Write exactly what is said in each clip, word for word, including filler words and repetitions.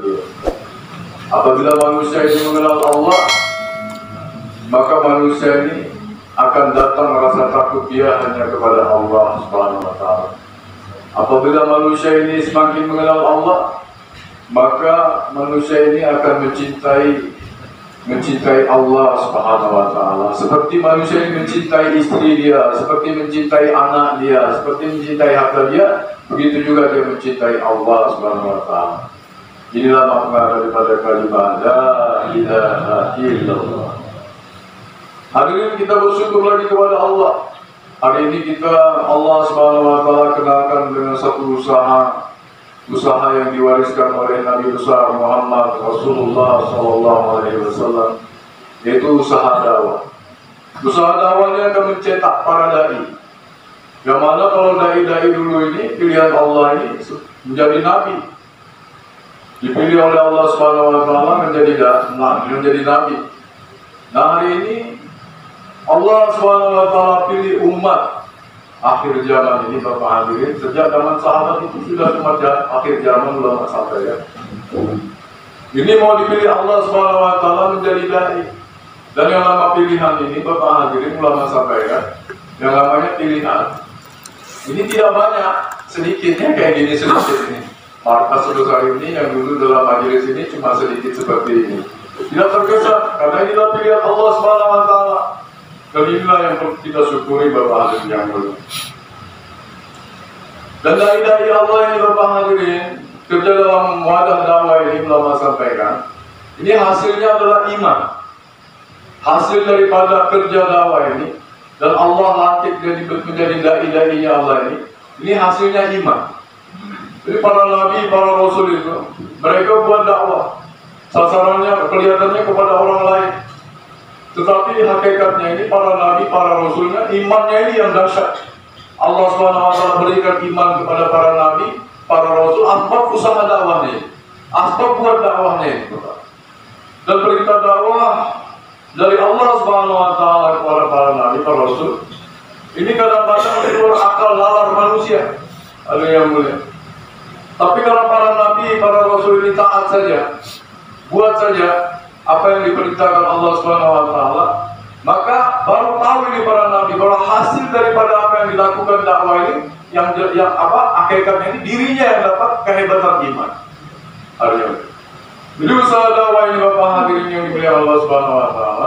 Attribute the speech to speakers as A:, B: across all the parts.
A: Apabila manusia ini mengenal Allah, maka manusia ini akan datang merasa takut dia hanya kepada Allah Subhanahu wa Ta'ala. Apabila manusia ini semakin mengenal Allah, maka manusia ini akan mencintai mencintai Allah Subhanahu wa Ta'ala. Seperti manusia ini mencintai istri dia, seperti mencintai anak dia, seperti mencintai harta dia, begitu juga dia mencintai Allah Subhanahu wa Ta'ala. Inilah makna daripada kalimat la ilaha illallah. Hadirin, kita bersyukur lagi kepada Allah. Hari ini kita Allah Subhanahu wa Ta'ala kenalkan dengan satu usaha usaha yang diwariskan oleh Nabi besar Muhammad Rasulullah Sallallahu Alaihi Wasallam, yaitu usaha dakwah. Usaha dakwahnya akan mencetak para dai. Yang mana kalau dai-dai dulu ini pilihan Allah ini menjadi nabi, dipilih oleh Allah Subhanahu wa Ta'ala menjadi menjadi nabi. Nah, hari ini Allah Subhanahu wa Ta'ala pilih umat akhir zaman ini, Bapak hadirin. Sejak zaman sahabat itu sudah umat akhir zaman belum sampai ya. Ini mau dipilih Allah Subhanahu wa Ta'ala menjadi dai. Dan yang nama pilihan ini, Bapak hadirin, ulama sampaikan, yang namanya pilihan ini tidak banyak, sedikitnya kayak gini sedikit ini. Markas sebesar ini yang dulu dalam majelis ini cuma sedikit seperti ini. Tidak terkesan karena inilah pilihan Allah Subhanahu wa Ta'ala. Dan inilah yang perlu kita syukuri, Bapak hadirin yang mulia. Dan dari Allah ini, Bapak hadirin, kerja dalam wadah dakwah ini ulama sampaikan, ini hasilnya adalah iman. Hasil daripada kerja dakwah ini, dan Allah lantik jadi menjadi dai-dainya Allah ini, ini hasilnya iman. Jadi para nabi, para rasul itu, mereka buat dakwah, sasarannya kelihatannya kepada orang lain. Tetapi hakikatnya ini para nabi, para rasulnya, imannya ini yang dahsyat. Allah Subhanahu wa Ta'ala berikan iman kepada para nabi, para rasul, asbab usaha dakwahnya, asbab buat dakwahnya. Dan perintah dakwah dari Allah Subhanahu wa Ta'ala kepada para nabi, para rasul, ini kadang-kadang di luar akal nalar manusia. Ada yang mulia. Tapi kalau para nabi, para rasul ini taat saja, buat saja apa yang diperintahkan Allah Subhanahu wa Ta'ala, maka baru tahu ini para nabi bahwa hasil daripada apa yang dilakukan dakwah ini, yang yang apa hakikatnya ini dirinya yang dapat kehebatan iman. Artinya, jadi usaha dakwah ini, Bapak hadirin yang dimuliakan Allah Subhanahu wa Ta'ala,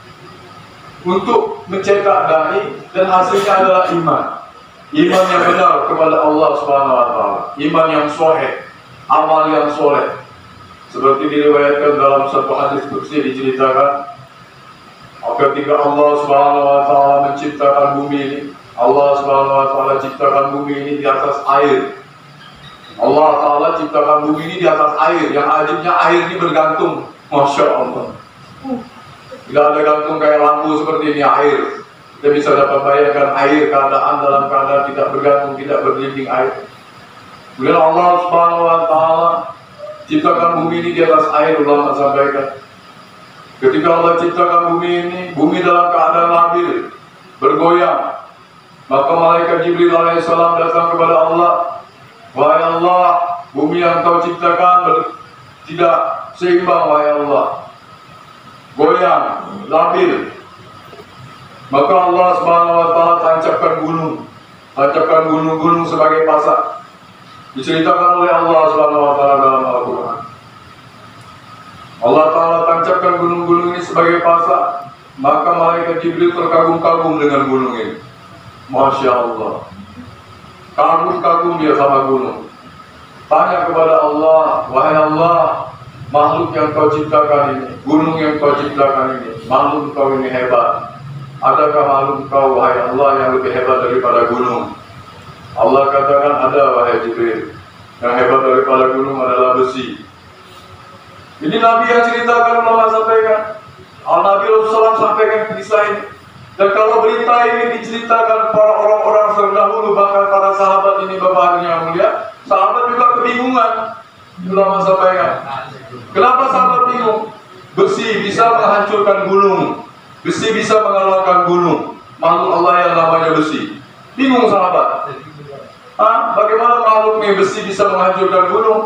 A: untuk mencetak dai dan hasilnya adalah iman. Iman yang benar kepada Allah Subhanahu wa Ta'ala, iman yang sahih, amal yang soleh. Seperti diriwayatkan dalam satu hadis qudsi diceritakan, ketika Allah Subhanahu wa Ta'ala menciptakan bumi ini, Allah Subhanahu wa Ta'ala ciptakan bumi ini di atas air. Allah Ta'ala ciptakan bumi ini di atas air. Yang ajibnya air ini bergantung. Masya Allah. Tidak ada gantung kayak lampu seperti ini, air. Kita bisa dapat bayangkan air, keadaan dalam keadaan tidak bergantung, tidak berdinding air. Kemudian Allah Subhanahu wa Ta'ala ciptakan bumi ini di atas air, ulama sampaikan. Ketika Allah ciptakan bumi ini, bumi dalam keadaan labil, bergoyang. Maka malaikat Jibril alaihissalam datang kepada Allah. Wahai Allah, bumi yang kau ciptakan ber- tidak seimbang, wahai Allah. Goyang, labil. Maka Allah Subhanahu wa Ta'ala tancapkan gunung, tancapkan gunung-gunung sebagai pasak. Diceritakan oleh Allah Subhanahu wa Ta'ala dalam Al-Quran. Allah Ta'ala tancapkan gunung-gunung ini sebagai pasak, maka malaikat Jibril terkagum-kagum dengan gunung ini. Masya Allah, kagum-kagum dia sama gunung. Tanya kepada Allah, wahai Allah, makhluk yang kau ciptakan ini, gunung yang kau ciptakan ini, makhluk kau ini hebat. Adakah makhluk kau, wahai Allah, yang lebih hebat daripada gunung? Allah katakan, ada, wahai Jibril. Yang hebat daripada gunung adalah besi. Ini Nabi yang ceritakan, ulama sampaikan. Al-Nabi Rasulullah sampaikan kisah ini. Dan kalau berita ini diceritakan para orang-orang terdahulu, bahkan para sahabat ini, Bapak yang mulia, sahabat juga kebingungan. Ulama sampaikan, kenapa sahabat bingung? Besi bisa menghancurkan gunung, besi bisa mengalahkan gunung, makhluk Allah yang namanya besi. Bingung sahabat. Ah, bagaimana makhluk ini besi bisa menghancurkan gunung?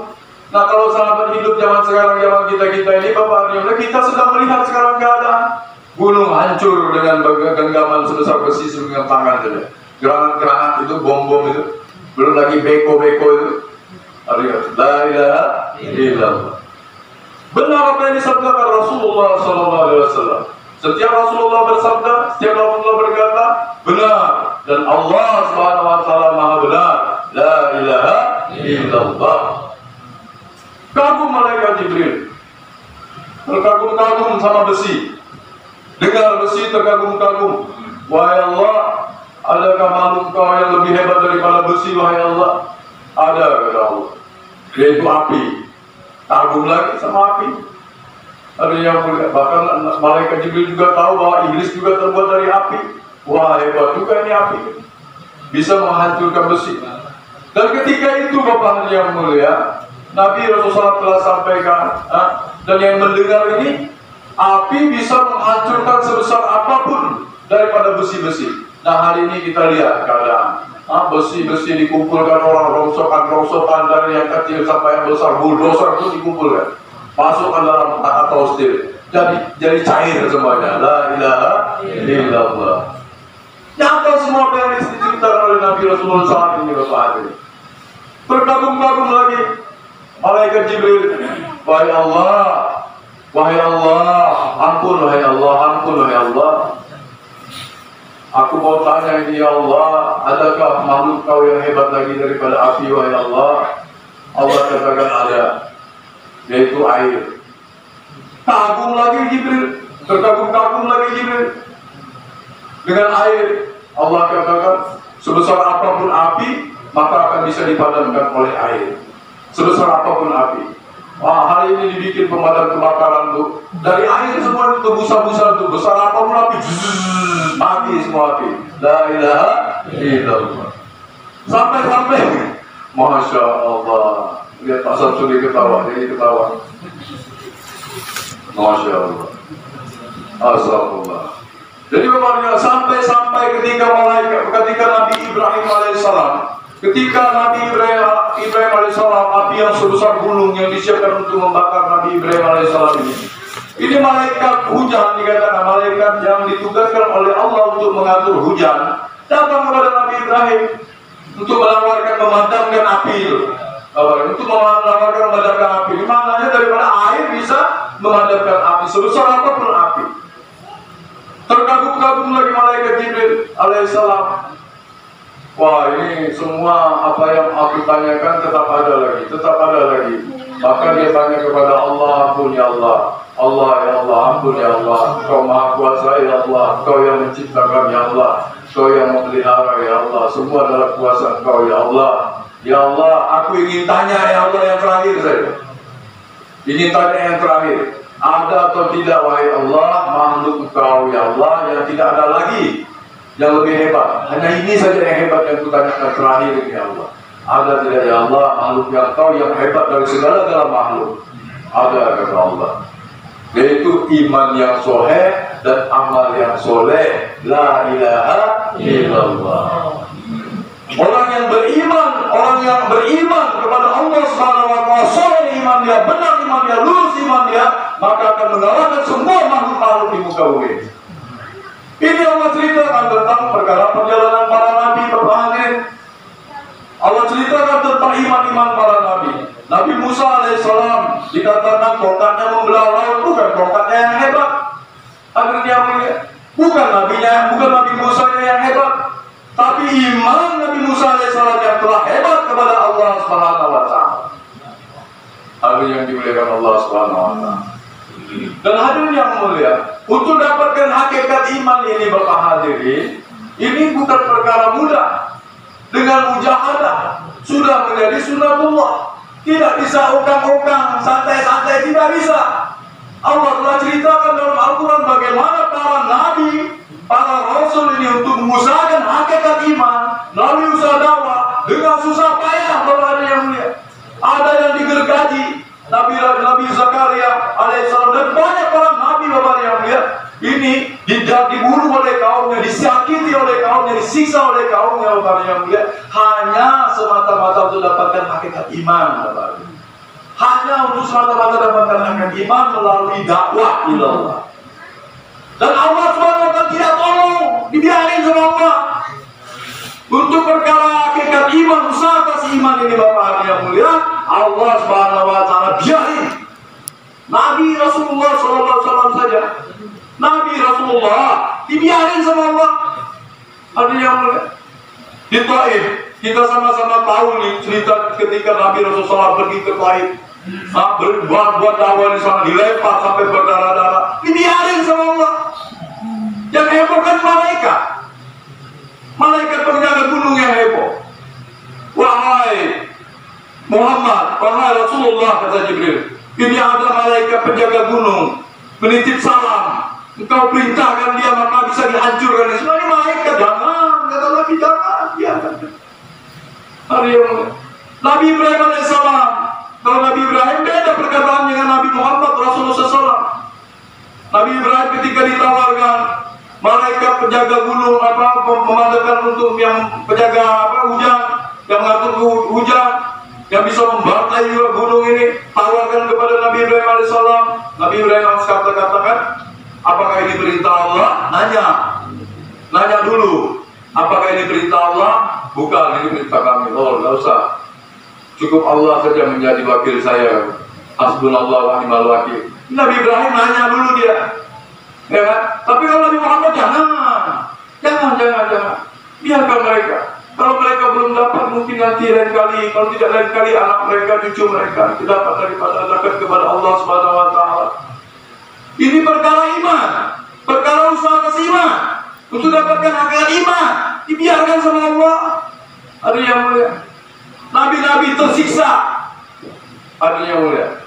A: Nah kalau sahabat hidup zaman sekarang, zaman kita-kita ini Bapak Arya, kita sedang melihat sekarang keadaan gunung hancur dengan genggaman sebesar besi dengan tangan saja. Granat-granat itu, bom-bom itu, belum lagi beko-beko itu. Arya, la ilaha illallah. Benar apa yang disabdakan Rasulullah Sallallahu Alaihi Wasallam. Setiap Rasulullah bersabda, setiap Rasulullah berkata, benar. Dan Allah Subhanahu Wa Taala Maha benar. La ilaha illallah. Kagum malaikat Jibril, terkagum-kagum sama besi. Dengar besi terkagum-kagum. Wahai Allah, adakah makhluk kau yang lebih hebat daripada besi, wahai Allah? Ada, kata Allah, yaitu api. Kagum lagi sama api. Ada yang mulia. Bahkan malaikat Jibril juga tahu bahwa iblis juga terbuat dari api. Wah, hebat juga ini api, bisa menghancurkan besi. Dan ketika itu Bapak yang mulia, Nabi Rasulullah telah sampaikan, ah, dan yang mendengar ini, api bisa menghancurkan sebesar apapun daripada besi-besi. Nah hari ini kita lihat keadaan, ah, besi-besi dikumpulkan orang, rongsokan-rongsokan dari yang kecil sampai yang besar, bulldozer itu dikumpulkan, masukkan dalam atau steel, jadi jadi cair semuanya. La ilaha illallah. Nyata semua apa yang diceritakan oleh Nabi Rasulullah saat ini Bapak Hadirin. Berkagum-kagum lagi malaikat Jibril, wahai Allah, wahai Allah, ampun wahai Allah, ampun wahai Allah. Aku mau tanya ini ya Allah, adakah makhluk kau yang hebat lagi daripada api wahai Allah? Allah katakan ada, yaitu air. Kagum lagi Jibril, berkagum-kagum lagi Jibril dengan air. Allah katakan sebesar apapun api maka akan bisa dipadamkan oleh air. Sebesar apapun api. Wah, hari ini dibikin pemadam kebakaran tuh dari air semua itu, busa-busa tuh, besar apapun api, zzz, mati semua api. La ilaha illallah. Sampai-sampai, masya Allah, lihat Pak Samsudi ketawa, jadi ketawa. Masya Allah. Astagfirullah. Jadi memangnya sampai-sampai ketika malaikat, ketika Nabi Ibrahim alaihissalam, ketika Nabi Ibrahim, Ibrahim alaihissalam, api yang sebesar gunung yang disiapkan untuk membakar Nabi Ibrahim alaihissalam ini, ini malaikat hujan dikatakan, malaikat yang ditugaskan oleh Allah untuk mengatur hujan, datang kepada Nabi Ibrahim untuk menawarkan memadamkan api itu, untuk menawarkan memadamkan api. Di mananya daripada air bisa memadamkan api sebesar apapun api. Terkagum-kagum lagi malaikat Jibril alaihissalam. Wah, ini semua apa yang aku tanyakan tetap ada lagi, tetap ada lagi. Maka dia tanya kepada Allah, ampun ya Allah, Allah ya Allah, ampun ya Allah, Kau Maha Kuasa ya Allah, Kau yang menciptakan ya Allah, Kau yang memelihara ya Allah, semua adalah kuasa Kau ya Allah. Ya Allah, aku ingin tanya ya Allah yang terakhir saja. Ingin tanya yang terakhir. Ada atau tidak wahai Allah makhluk Kau ya Allah yang tidak ada lagi yang lebih hebat? Hanya ini saja yang hebat yang kutanyakan terakhir ini ya Allah. Ada tidak ya Allah makhluk yang Kau yang hebat dari segala-gala makhluk? Ada kata Allah, yaitu iman yang soleh dan amal yang soleh. La ilaha illallah. Orang yang beriman, orang yang beriman kepada Allah Subhanahu wa Ta'ala, soleh iman dia, benar iman dia, lurus iman dia, maka akan mengalahkan semua makhluk-makhluk di muka bumi. Ini Allah ceritakan tentang perkara perjalanan para nabi, Bapak hadirin. Allah ceritakan tentang iman-iman para nabi. Nabi Musa alaihissalam dikatakan tongkatnya membelah laut, bukan tongkatnya yang hebat. Hadirin yang mulia, bukan nabinya, bukan Nabi Musa yang hebat, tapi iman Nabi Musa alaihissalam yang telah hebat kepada Allah Subhanahu wa Ta'ala. Hadirin yang dimuliakan Allah Subhanahu wa Ta'ala. Dan hadirin yang mulia, untuk dapatkan hakikat iman ini Bapak hadirin, ini bukan perkara mudah. Dengan mujahadah sudah menjadi sunatullah. Tidak bisa ukang-ukang, santai-santai, tidak bisa. Allah telah ceritakan dalam Al-Quran bagaimana para nabi, para rasul ini untuk mengusahakan hakikat iman melalui usaha dakwah dengan susah payah. Bapak yang mulia, ada yang digergaji, Nabi Nabi Zakaria alaihissalam dan banyak orang nabi Bapak yang mulia ini dibunuh oleh kaumnya, disakiti oleh kaumnya, disiksa oleh kaumnya Bapak yang mulia, hanya semata-mata untuk dapatkan hakikat iman Bapak. hanya untuk semata-mata mendapatkan iman melalui dakwah ilallah. Dan Allah subhanahu wa taala tidak tolong, dibiarin sama Allah. Untuk perkara hakikat iman, usaha atas iman ini Bapak yang mulia, Allah subhanahu wa taala biarin. Nabi Rasulullah shallallahu alaihi wasallam saja, Nabi Rasulullah dibiarin sama Allah. Ada yang mulia di Taif, kita sama-sama tahu nih cerita ketika Nabi Rasulullah pergi ke Taif, nah, berbuat-buat dakwah di sana, dilempar sampai berdarah-darah, dibiarin sama Allah. Yang heboh kan malaikat, malaikat penjaga gunung yang heboh. Wahai Muhammad, wahai Rasulullah, kata Jibril, ini ada malaikat penjaga gunung menitip salam. Engkau perintahkan dia maka bisa dihancurkan. Ini malaikat, jangan, kata Nabi, jangan, biarkan. Hari yang Nabi Ibrahim alaihissalam, kalau Nabi Ibrahim beda perkataan dengan Nabi Muhammad Rasulullah shallallahu alaihi wasallam. Nabi Ibrahim ketika ditawarkan malaikat penjaga gunung apa memandangkan untuk yang penjaga apa hujan, yang mengatur hujan, yang bisa membantai gunung ini, tawarkan kepada Nabi Ibrahim alaihissalam. Nabi Ibrahim alaihissalam katakan, apakah ini perintah Allah? Nanya, nanya dulu. Apakah ini perintah Allah? Bukan, ini perintah kami. Oh, nggak usah. Cukup Allah saja menjadi wakil saya. Hasbunallah wa ni'mal wakil. Nabi Ibrahim nanya dulu dia, ya kan? Tapi kalau Nabi Muhammad jangan, jangan, jangan, jangan. Biarkan mereka. Kalau mereka belum dapat, mungkin nanti lain kali. Kalau tidak lain kali, anak mereka, cucu mereka dapat daripada dekat kepada Allah Subhanahu Wa Taala. Ini perkara iman, perkara usaha atas iman. Untuk dapatkan hakikat iman, dibiarkan sama Allah. Ada yang mulia, nabi-nabi tersiksa. Ada yang mulia.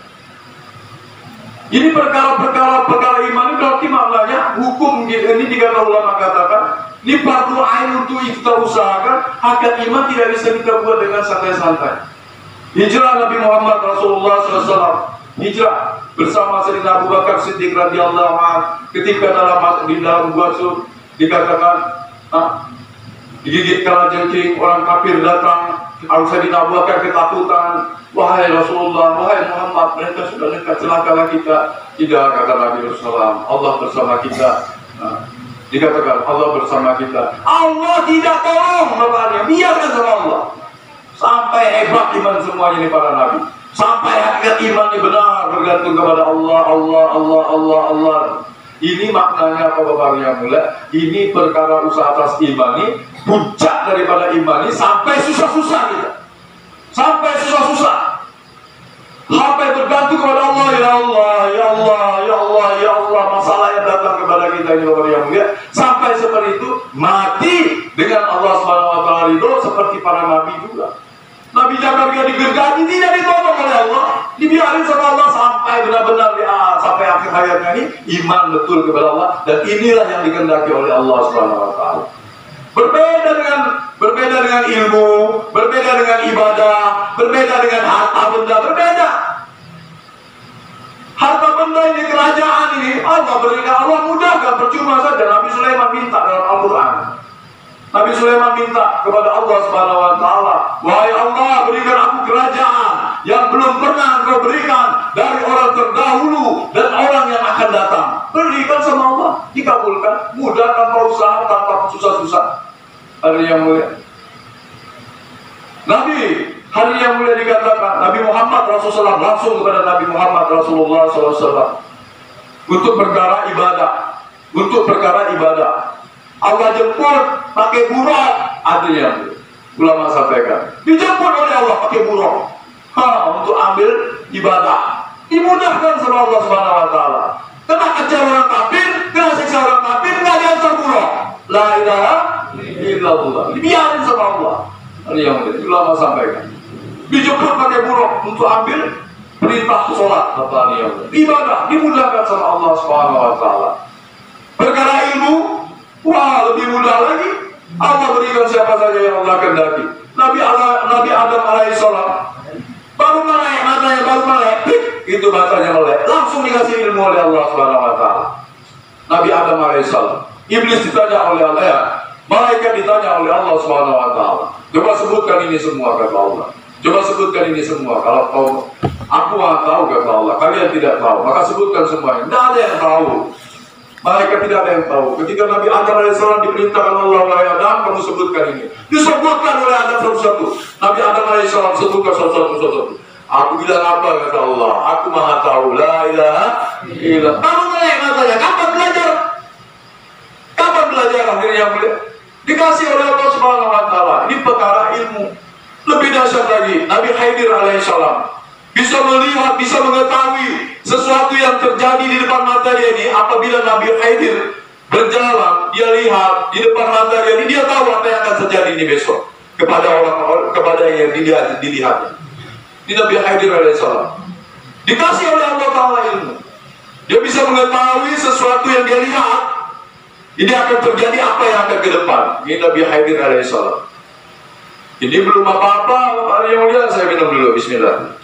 A: Ini perkara-perkara perkara iman ini berarti maknanya hukum ini dikata ulama katakan ini fardu ain untuk kita usahakan. Hakikat iman tidak bisa kita buat dengan santai-santai. Hijrah Nabi Muhammad Rasulullah shallallahu alaihi wasallam, hijrah bersama Sayyidina Abu Bakar Siddiq radhiyallahu anhu, ketika dalam di dalam gua sur dikatakan ah, digigit kalajengking, orang kafir datang, Sayyidina Abu Bakar ketakutan, wahai Rasulullah, wahai Muhammad, mereka sudah dekat, celakalah kita. Tidak, kata Nabi Rasulullah, Allah bersama kita. Nah, dikatakan Allah bersama kita, Allah tidak tolong bapaknya, biarkan sama Allah. Sampai hebat iman semuanya ini para nabi, sampai hakikat imannya benar bergantung kepada Allah, Allah, Allah, Allah, Allah. Ini maknanya apa Bapak yang mulia? Ini perkara usaha atas imani, puncak daripada imani sampai susah-susah kita, sampai susah-susah, sampai bergantung kepada Allah. Ya Allah, ya Allah, ya Allah, ya Allah, masalah yang datang kepada kita ini Bapak yang mulia, sampai seperti itu mati dengan Allah Subhanahu Wa Taala ridho seperti para nabi juga. Nabi Zakaria digergaji tidak ditolong oleh Allah, dibiarin sama Allah sampai benar-benar di ah, sampai akhir hayatnya ini iman betul kepada Allah, dan inilah yang dikehendaki oleh Allah Subhanahu Wa Taala. Berbeda dengan berbeda dengan ilmu, berbeda dengan ibadah, berbeda dengan harta benda, berbeda. Harta benda ini, kerajaan ini Allah berikan, Allah mudahkan, percuma saja. Nabi Sulaiman minta dalam Al-Quran. Nabi Sulaiman minta kepada Allah Subhanahu Wa Taala, wahai Allah, berikan aku kerajaan yang belum pernah Engkau berikan dari orang terdahulu dan orang yang akan datang. Berikan sama Allah, dikabulkan, mudah tanpa usaha, tanpa susah-susah. Hari yang mulia, Nabi hari yang mulia dikatakan Nabi Muhammad Rasulullah langsung kepada Nabi Muhammad Rasulullah shallallahu alaihi wasallam untuk perkara ibadah, untuk perkara ibadah. Allah jemput pakai buruk, ada yang ulama sampaikan, dijemput oleh Allah pakai buruk, ha, untuk ambil ibadah, dimudahkan sama Allah Subhanahu Wa Taala. Kena kejar orang kafir, kena siksa orang kafir, nggak diantar buruk. La ilaha illallah, dibiarin sama Allah. Ada yang ulama sampaikan, dijemput pakai buruk untuk ambil perintah sholat, apa yang ibadah, dimudahkan sama Allah Subhanahu Wa Taala. Perkara ilmu, wah, lebih mudah lagi. Allah berikan siapa saja yang Allah kehendaki. Nabi Allah, Nabi Adam alaihissalam baru melek matanya, baru melek, itu matanya melek, langsung dikasih ilmu oleh Allah Subhanahu Wa Taala. Nabi Adam alaihissalam, iblis ditanya oleh Allah, ya, malaikat ditanya oleh Allah Subhanahu Wa Taala. Coba sebutkan ini semua kata Allah. Coba sebutkan ini semua. Kalau kau, aku nggak tahu kata Allah, kalian tidak tahu, maka sebutkan semuanya. Tidak ada yang tahu. Mereka tidak ada yang tahu. Ketika Nabi Adam alaihissalam diperintahkan Allah, wahai Adam, kamu sebutkan ini. Disebutkan oleh Adam satu-satu. Nabi Adam alaihissalam sebutkan satu-satu. Aku bilang apa kata Allah? Aku maha tahu. La ilaha illallah. Kamu melek matanya. Kapan belajar? Kapan belajar akhirnya belajar? Dikasih oleh Allah Subhanahu Wa Taala. Ini perkara ilmu. Lebih dahsyat lagi, Nabi Khidir alaihissalam bisa melihat, bisa mengetahui sesuatu yang terjadi di depan mata dia ini. Apabila Nabi Khidir berjalan, dia lihat di depan mata dia ini, dia tahu apa yang akan terjadi ini besok kepada orang, kepada yang dilihat, dilihatnya. Ini Nabi Khidir alaihissalam dikasih oleh Allah Taala ilmu. Dia bisa mengetahui sesuatu yang dia lihat. Ini akan terjadi apa yang akan ke depan. Ini Nabi Khidir alaihissalam. Ini belum apa-apa, hari yang mulia, saya minum dulu, bismillah.